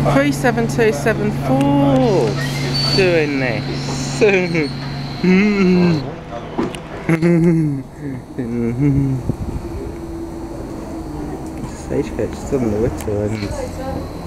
37274 doing this. Stagecoach is on the Whittle and